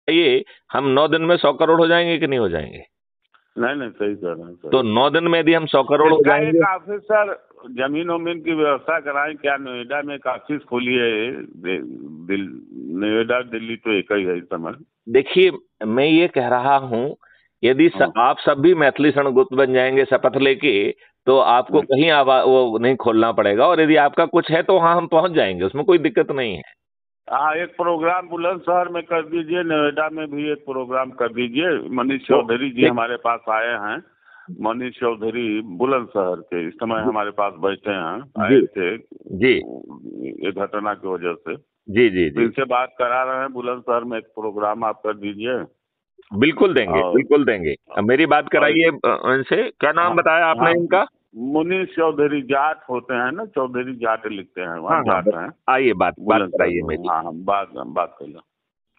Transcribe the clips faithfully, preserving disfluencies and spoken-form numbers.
ये हम नौ दिन में सौ करोड़ हो जाएंगे कि नहीं हो जाएंगे? नहीं नहीं, सही कह रहे हैं सर। तो नौ दिन में यदि हम सौ करोड़ हो जाएंगे, एक ऑफिस सर जमीन वमीन की व्यवस्था कराएं, क्या नोएडा में एक ऑफिस खोली है, दिल नोएडा दिल्ली तो एक ही है इस समय। देखिए मैं ये कह रहा हूं, यदि स, हाँ। आप सब भी मैथिली शरणगुप्त बन जाएंगे शपथ लेके, तो आपको कहीं आवा वो नहीं खोलना पड़ेगा, और यदि आपका कुछ है तो वहां हम पहुंच जाएंगे, उसमें कोई दिक्कत नहीं है। हाँ, एक प्रोग्राम बुलंदशहर में कर दीजिए, नोएडा में भी एक प्रोग्राम कर दीजिए। मनीष चौधरी जी हमारे पास आए हैं, मनीष चौधरी बुलंदशहर के इस समय हमारे पास बैठे हैं, आए थे जी ये घटना की वजह से। जी जी जी इनसे बात करा रहे हैं, बुलंदशहर में एक प्रोग्राम आप कर दीजिए। बिल्कुल देंगे, बिल्कुल देंगे। अब मेरी बात कराइए इनसे। क्या नाम बताया आपने इनका? मुनीष चौधरी, जाट होते हैं ना, चौधरी जाट लिखते हैं वहाँ। हाँ, जाट हैं। आइए बात बात कराइए मेरी। हाँ हाँ, बात बात कर लो।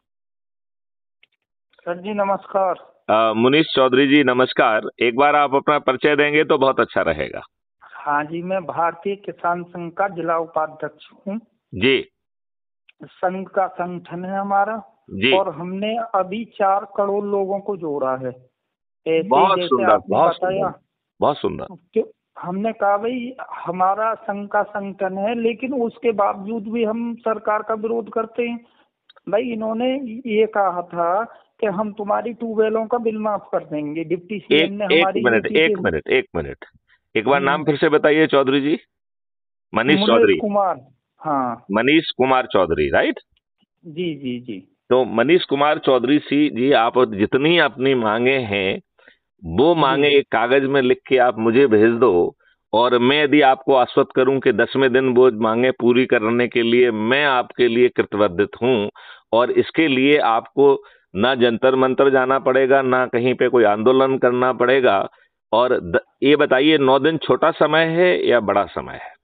सर जी नमस्कार। मुनीष चौधरी जी नमस्कार। एक बार आप अपना परिचय देंगे तो बहुत अच्छा रहेगा। हाँ जी, मैं भारतीय किसान संघ का जिला उपाध्यक्ष हूँ जी। संघ का संगठन है हमारा जी। और हमने अभी चार करोड़ लोगों को जोड़ा है। बहुत सुंदर, बहुत सुंदर, बहुत सुंदर। हमने कहा भाई हमारा संघ का संगठन है, लेकिन उसके बावजूद भी हम सरकार का विरोध करते हैं। भाई इन्होंने ये कहा था कि हम तुम्हारी ट्यूबवेलों का बिल माफ कर देंगे। डिप्टी सीएम ने हमारी एक मिनट एक मिनट एक मिनट एक बार नाम फिर से बताइए चौधरी जी। मनीष चौधरी कुमार। हाँ, मनीष कुमार चौधरी, राइट? जी जी जी। तो मनीष कुमार चौधरी सी जी, आप जितनी अपनी मांगे हैं वो मांगे एक कागज में लिख के आप मुझे भेज दो, और मैं यदि आपको आश्वस्त करूं कि दसवें दिन वो मांगे पूरी करने के लिए मैं आपके लिए कृतवद्धित हूं, और इसके लिए आपको ना जंतर मंतर जाना पड़ेगा, ना कहीं पे कोई आंदोलन करना पड़ेगा। और द, ये बताइए नौ दिन छोटा समय है या बड़ा समय है?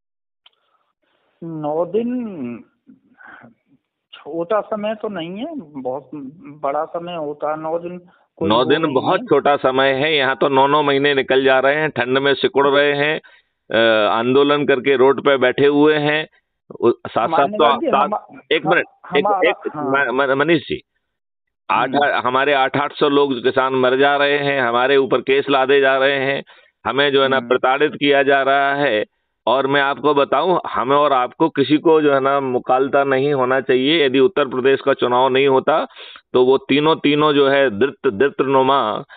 नौ दिन छोटा समय तो नहीं है, बहुत बड़ा समय होता है नौ दिन। नौ दिन बहुत छोटा समय है। यहाँ तो नौ नौ महीने निकल जा रहे हैं, ठंड में सिकुड़ रहे हैं, आंदोलन करके रोड पे बैठे हुए हैं। साथ साथ तो हम, एक मिनट एक, एक मनीष जी, आठ हमारे आठ आठ सौ लोग किसान मर जा रहे हैं, हमारे ऊपर केस लादे जा रहे हैं, हमें जो है ना प्रताड़ित किया जा रहा है। और मैं आपको बताऊं, हमें और आपको किसी को जो है ना मुकालता नहीं होना चाहिए। यदि उत्तर प्रदेश का चुनाव नहीं होता तो वो तीनों तीनों जो है दृप्त दृप्तनुमा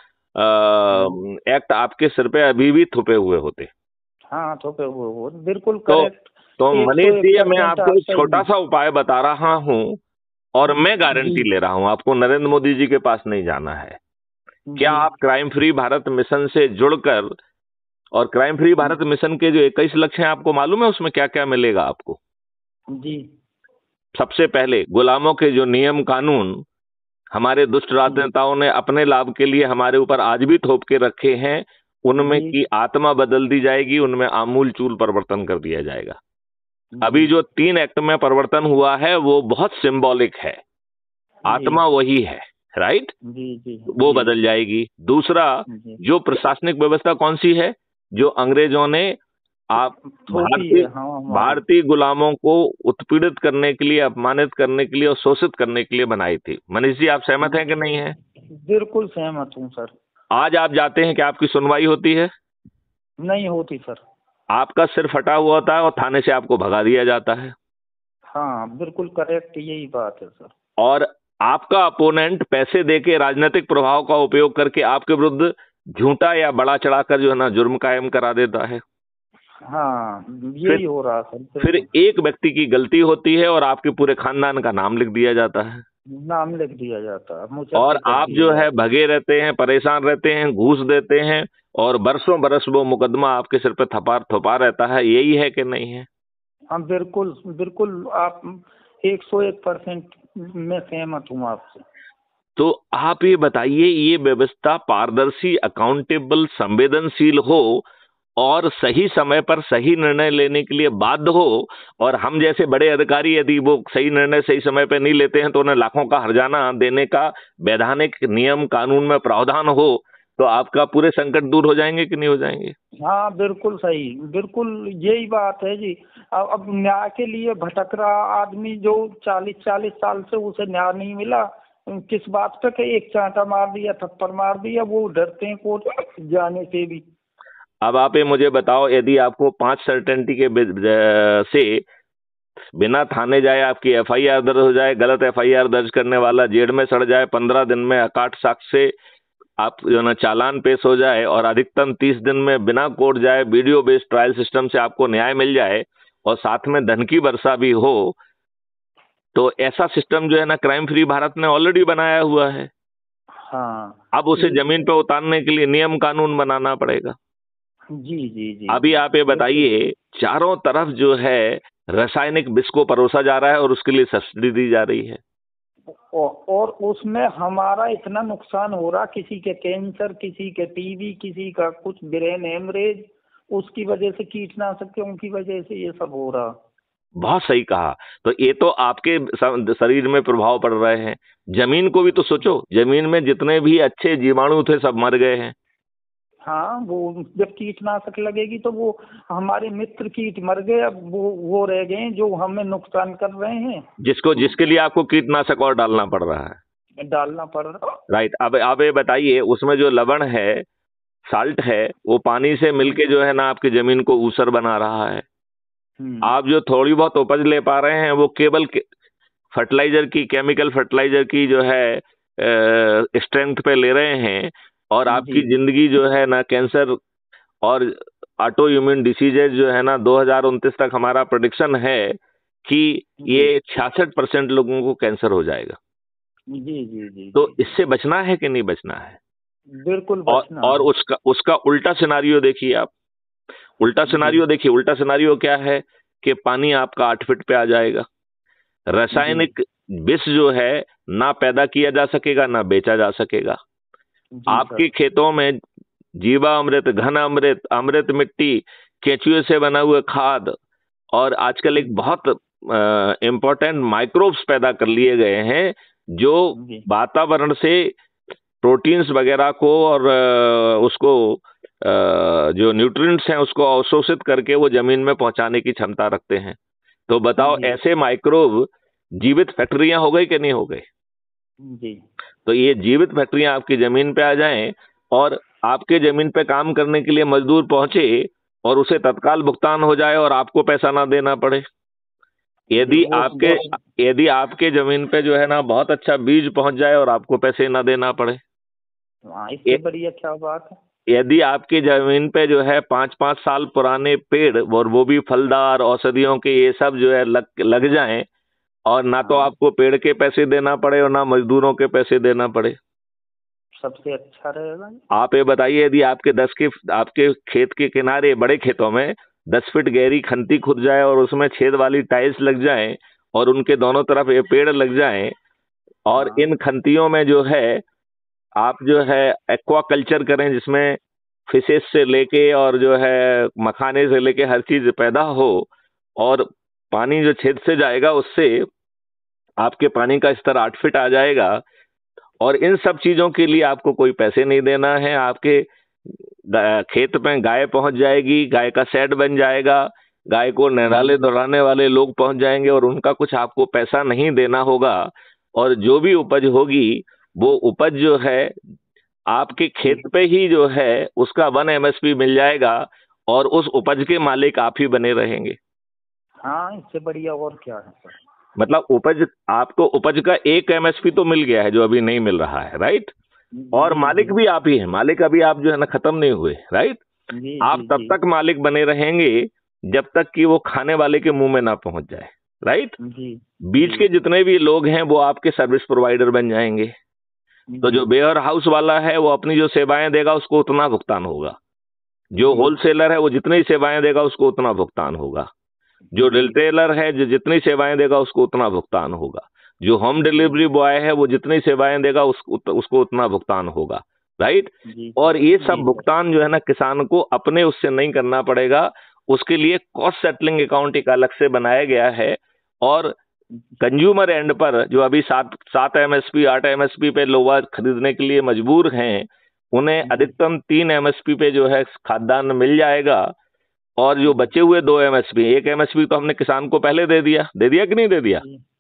एक्ट आपके सिर पे अभी भी थुपे हुए होते। हाँ, थुपे हुए हो, बिल्कुल करेक्ट। तो मनीष जी, मैं आपको एक छोटा सा उपाय बता रहा हूँ, और मैं गारंटी ले रहा हूँ, आपको नरेंद्र मोदी जी के पास नहीं जाना है। क्या आप क्राइम फ्री भारत मिशन से जुड़कर, और क्राइम फ्री भारत मिशन के जो इक्कीस लक्ष्य हैं आपको मालूम है उसमें क्या क्या मिलेगा आपको? जी। सबसे पहले गुलामों के जो नियम कानून हमारे दुष्ट राजनेताओं ने अपने लाभ के लिए हमारे ऊपर आज भी थोप के रखे हैं, उनमें की आत्मा बदल दी जाएगी, उनमें आमूल चूल परिवर्तन कर दिया जाएगा। अभी जो तीन एक्ट में परिवर्तन हुआ है वो बहुत सिंबॉलिक है, आत्मा वही है, राइट? जी जी। वो बदल जाएगी। दूसरा, जो प्रशासनिक व्यवस्था कौन सी है जो अंग्रेजों ने आप भारतीय भारतीय गुलामों को उत्पीड़ित करने के लिए, अपमानित करने के लिए और शोषित करने के लिए बनाई थी। मनीष जी, आप सहमत हैं कि नहीं है? बिल्कुल सहमत हूँ सर। आज आप जाते हैं कि आपकी सुनवाई होती है? नहीं होती सर। आपका सिर फटा हुआ होता है और थाने से आपको भगा दिया जाता है। हाँ बिल्कुल करेक्ट, यही बात है सर। और आपका अपोनेंट पैसे देके राजनीतिक प्रभाव का उपयोग करके आपके विरुद्ध झूठा या बड़ा चढ़ाकर जो है ना जुर्म कायम करा देता है। हाँ, यही हो रहा सर। फिर एक व्यक्ति की गलती होती है और आपके पूरे खानदान का नाम लिख दिया जाता है। नाम लिख दिया जाता है, और आप जो है भगे रहते हैं, परेशान रहते हैं, घूस देते हैं, और बरसों बरस वो मुकदमा आपके सिर पे थपा थपा रहता है। यही है कि नहीं है? हाँ बिल्कुल बिल्कुल, आप एक सौ एक परसेंट में सहमत हूँ आपसे। तो आप ये बताइए, ये व्यवस्था पारदर्शी, अकाउंटेबल, संवेदनशील हो और सही समय पर सही निर्णय लेने के लिए बाध्य हो, और हम जैसे बड़े अधिकारी यदि वो सही निर्णय सही समय पर नहीं लेते हैं तो उन्हें लाखों का हर्जाना देने का वैधानिक नियम कानून में प्रावधान हो, तो आपका पूरे संकट दूर हो जाएंगे कि नहीं हो जाएंगे? हाँ बिल्कुल सही, बिल्कुल यही बात है जी। अब न्याय के लिए भटक रहा आदमी जो चालीस चालीस साल से उसे न्याय नहीं मिला, किस बात पे कि एक चांटा मार दिया, थप्पड़ मार दिया, वो डरते हैं कोर्ट जाने से भी। अब आप ये मुझे बताओ, यदि आपको पांच सर्टेनिटी के से बिना थाने जाए आपकी एफआईआर दर्ज हो जाए, गलत एफआईआर दर्ज करने वाला जेल में सड़ जाए, पंद्रह दिन में अकाट साक्ष्य से आप जो ना चालान पेश हो जाए, और अधिकतम तीस दिन में बिना कोर्ट जाए वीडियो बेस्ड ट्रायल सिस्टम से आपको न्याय मिल जाए, और साथ में धन की वर्षा भी हो, तो ऐसा सिस्टम जो है ना क्राइम फ्री भारत ने ऑलरेडी बनाया हुआ है। हाँ, अब उसे जमीन पे उतारने के लिए नियम कानून बनाना पड़ेगा। जी जी जी। अभी आप ये बताइए, चारों तरफ जो है रासायनिक विष को परोसा जा रहा है और उसके लिए सब्सिडी दी जा रही है, और उसमें हमारा इतना नुकसान हो रहा, किसी के कैंसर, किसी के टीबी, किसी का कुछ ब्रेन हेमरेज, उसकी वजह से कीटनाशकों की वजह से ये सब हो रहा। बहुत सही कहा। तो ये तो आपके शरीर में प्रभाव पड़ रहे हैं, जमीन को भी तो सोचो, जमीन में जितने भी अच्छे जीवाणु थे सब मर गए हैं। हाँ, वो जब कीटनाशक लगेगी तो वो हमारे मित्र कीट मर गए, अब वो वो रह गए जो हमें नुकसान कर रहे हैं, जिसको जिसके लिए आपको कीटनाशक और डालना पड़ रहा है, डालना पड़ रहा। राइट। अब आप ये बताइए, उसमें जो लवण है, साल्ट है, वो पानी से मिलके जो है ना आपकी जमीन को ऊसर बना रहा है। आप जो थोड़ी बहुत उपज ले पा रहे हैं वो केवल फर्टिलाइजर की, केमिकल फर्टिलाइजर की जो है स्ट्रेंथ पे ले रहे हैं, और आपकी जिंदगी जो है ना कैंसर और ऑटो इम्यून डिसीजेज जो है ना दो हज़ार उनतीस तक हमारा प्रेडिक्शन है कि ये छियासठ परसेंट लोगों को कैंसर हो जाएगा। जी जी जी। तो इससे बचना है कि नहीं बचना है? बिल्कुल बचना। और, और उसका उसका उल्टा सिनारियो देखिए आप, उल्टा सिनारियो देखिए, उल्टा सिनारियो क्या है कि पानी आपका आठ फीट पे आ जाएगा, रासायनिक विष जो है ना पैदा किया जा सकेगा ना बेचा जा सकेगा, आपके खेतों में जीवा अमृत, घन अमृत, अमृत मिट्टी, केंचुए से बना हुआ खाद, और आजकल एक बहुत इम्पोर्टेंट माइक्रोब्स पैदा कर लिए गए हैं जो वातावरण से प्रोटीन्स वगैरह को और उसको जो न्यूट्रिएंट्स हैं उसको अवशोषित करके वो जमीन में पहुंचाने की क्षमता रखते हैं। तो बताओ, ऐसे माइक्रोब जीवित फैक्ट्रियां हो गई कि नहीं हो गई? जी। तो ये जीवित फैक्ट्रियां आपकी जमीन पे आ जाएं और आपके जमीन पे काम करने के लिए मजदूर पहुंचे और उसे तत्काल भुगतान हो जाए और आपको पैसा ना देना पड़े। यदि आपके यदि आपके जमीन पे जो है ना बहुत अच्छा बीज पहुंच जाए और आपको पैसे ना देना पड़े। इससे बढ़िया क्या बात है? यदि आपकी जमीन पे जो है पाँच पाँच साल पुराने पेड़ और वो भी फलदार औषधियों के ये सब जो है लग लग जाएं, और ना तो आपको पेड़ के पैसे देना पड़े और ना मजदूरों के पैसे देना पड़े, सबसे अच्छा रहेगा। आप ये बताइए, यदि आपके दस के आपके खेत के किनारे बड़े खेतों में दस फीट गहरी खंती खुद जाए और उसमें छेद वाली टाइल्स लग जाएं और उनके दोनों तरफ ये पेड़ लग जाएं, और इन खंतियों में जो है आप जो है एक्वा कल्चर करें जिसमें फिशेस से लेके और जो है मखाने से लेके हर चीज पैदा हो, और पानी जो छेद से जाएगा उससे आपके पानी का स्तर आठ फीट आ जाएगा, और इन सब चीजों के लिए आपको कोई पैसे नहीं देना है। आपके खेत में गाय पहुंच जाएगी, गाय का शेड बन जाएगा, गाय को नहलाने धुलाने वाले लोग पहुंच जाएंगे और उनका कुछ आपको पैसा नहीं देना होगा, और जो भी उपज होगी वो उपज जो है आपके खेत पे ही जो है उसका वन एमएसपी मिल जाएगा और उस उपज के मालिक आप ही बने रहेंगे। हाँ, इससे बढ़िया और क्या है सर? मतलब उपज, आपको उपज का एक एमएसपी तो मिल गया है जो अभी नहीं मिल रहा है, राइट? और मालिक भी आप ही हैं, मालिक अभी आप जो है ना खत्म नहीं हुए, राइट? आप तब तक मालिक बने रहेंगे जब तक कि वो खाने वाले के मुंह में ना पहुंच जाए, राइट? बीच के जितने भी लोग हैं वो आपके सर्विस प्रोवाइडर बन जाएंगे। तो जो वेयर हाउस वाला है वो अपनी जो सेवाएं देगा उसको उतना भुगतान होगा, जो होलसेलर है वो जितनी सेवाएं देगा उसको उतना भुगतान होगा, जो रिटेलर है जो जितनी सेवाएं देगा उसको उतना भुगतान होगा, जो होम डिलीवरी बॉय है वो जितनी सेवाएं देगा उसको उसको उतना भुगतान होगा, राइट? और ये सब भुगतान जो है ना किसान को अपने उससे नहीं करना पड़ेगा, उसके लिए कॉस्ट सेटलिंग अकाउंट एक अलग से बनाया गया है, और कंज्यूमर एंड पर जो अभी सात सात एमएसपी आठ एमएसपी पे लोग खरीदने के लिए मजबूर हैं, उन्हें अधिकतम तीन एमएसपी पे जो है खाद्यान्न मिल जाएगा, और जो बचे हुए दो एमएसपी, एक एमएसपी तो हमने किसान को पहले दे दिया दे दिया कि नहीं दे दिया?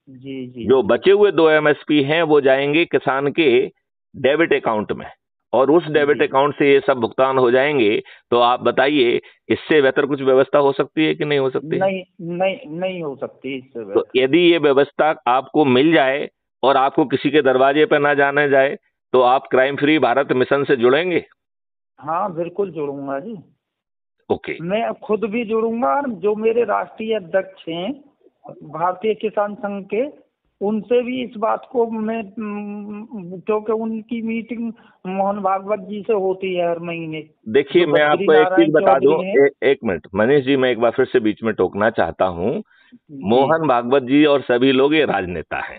जी जी। जो बचे हुए दो एमएसपी हैं वो जाएंगे किसान के डेबिट अकाउंट में, और उस डेबिट अकाउंट से ये सब भुगतान हो जाएंगे। तो आप बताइए, इससे बेहतर कुछ व्यवस्था हो सकती है कि नहीं हो सकती? नहीं नहीं नहीं हो सकती इससे तो बेहतर। यदि ये व्यवस्था आपको मिल जाए और आपको किसी के दरवाजे पर ना जाने जाए, तो आप क्राइम फ्री भारत मिशन से जुड़ेंगे? हाँ बिल्कुल जुड़ूंगा जी। ओके। मैं खुद भी जुड़ूंगा, और जो मेरे राष्ट्रीय अध्यक्ष हैं भारतीय किसान संघ के, उनसे भी इस बात को मैं, क्योंकि उनकी मीटिंग मोहन भागवत जी से होती है हर महीने। देखिए, मैं आपको एक चीज बता दूं, ए, एक मिनट मनीष जी, मैं एक बार फिर से बीच में टोकना चाहता हूं। मोहन भागवत जी और सभी लोग ये राजनेता हैं,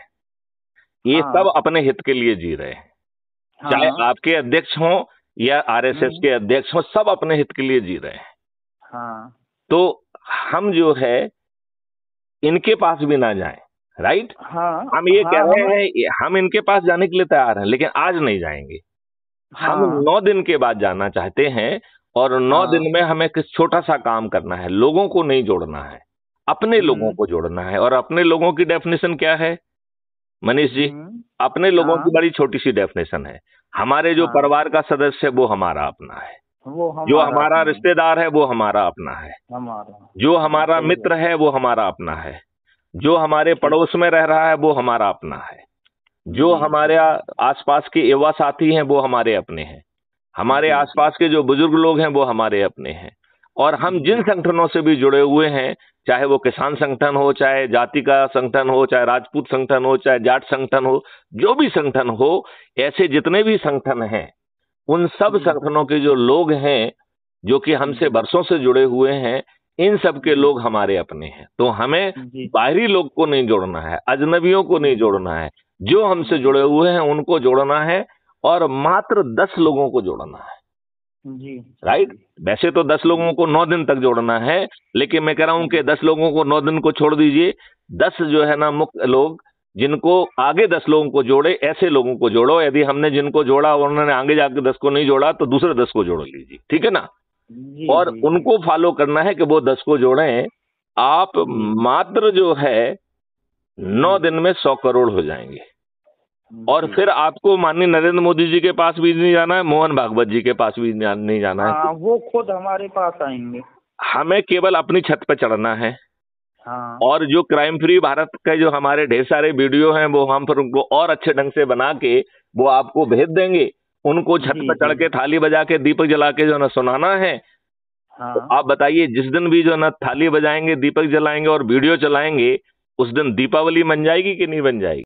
ये हाँ, सब अपने हित के लिए जी रहे हैं। हाँ, चाहे आपके अध्यक्ष हों या आरएसएस के अध्यक्ष हों, सब अपने हित के लिए जी रहे हैं। हाँ, तो हम जो है इनके पास भी ना जाएं, राइट? हाँ, हम ये हाँ, कह रहे हम, हैं, हम इनके पास जाने के लिए तैयार हैं, लेकिन आज नहीं जाएंगे। हाँ, हम नौ दिन के बाद जाना चाहते हैं, और नौ हाँ, दिन में हमें किस छोटा सा काम करना है, लोगों को नहीं जोड़ना है, अपने लोगों को जोड़ना है। और अपने लोगों की डेफिनेशन क्या है मनीष जी? अपने लोगों की बड़ी छोटी सी डेफिनेशन है, हमारे जो परिवार का सदस्य है वो हमारा अपना है, वो हमारा जो हमारा रिश्तेदार है वो हमारा अपना है, हमारा, जो हमारा मित्र है वो हमारा अपना है, जो हमारे पड़ोस में रह रहा है वो हमारा अपना है, जो हमारे आसपास के युवा साथी हैं वो हमारे अपने हैं, हमारे आसपास के जो बुजुर्ग लोग हैं वो हमारे अपने हैं। और हम जिन संगठनों से भी जुड़े हुए हैं, चाहे वो किसान संगठन हो, चाहे जाति का संगठन हो, चाहे राजपूत संगठन हो, चाहे जाट संगठन हो, जो भी संगठन हो, ऐसे जितने भी संगठन हैं, उन सब संगठनों के जो लोग हैं जो कि हमसे बरसों से जुड़े हुए हैं, इन सब के लोग हमारे अपने हैं। तो हमें बाहरी लोग को नहीं जोड़ना है, अजनबियों को नहीं जोड़ना है, जो हमसे जुड़े हुए हैं उनको जोड़ना है, और मात्र दस लोगों को जोड़ना है जी, राइट? वैसे तो दस लोगों को नौ दिन तक जोड़ना है, लेकिन मैं कह रहा हूं कि दस लोगों को नौ दिन को छोड़ दीजिए, दस जो है ना मुख्य लोग, जिनको आगे दस लोगों को जोड़े, ऐसे लोगों को जोड़ो। यदि हमने जिनको जोड़ा और उन्होंने आगे जाके दस को नहीं जोड़ा, तो दूसरे दस को जोड़ लीजिए, ठीक है ना? जी, और जी, उनको फॉलो करना है कि वो दस को जोड़ें। आप मात्र जो है नौ दिन में सौ करोड़ हो जाएंगे। और फिर आपको माननीय नरेंद्र मोदी जी के पास भी नहीं जाना है, मोहन भागवत जी के पास भी नहीं जाना है। हाँ, वो खुद हमारे पास आएंगे। हमें केवल अपनी छत पर चढ़ना है। हाँ, और जो क्राइम फ्री भारत के जो हमारे ढेर सारे वीडियो हैं, वो हम फिर उनको और अच्छे ढंग से बना के वो आपको भेज देंगे। उनको छत पर चढ़ के थाली बजा के दीपक जला के जो ना सुनाना है। हाँ, तो आप बताइए, जिस दिन भी जो ना थाली बजाएंगे, दीपक जलाएंगे और वीडियो चलाएंगे, उस दिन दीपावली बन जाएगी कि नहीं बन जाएगी?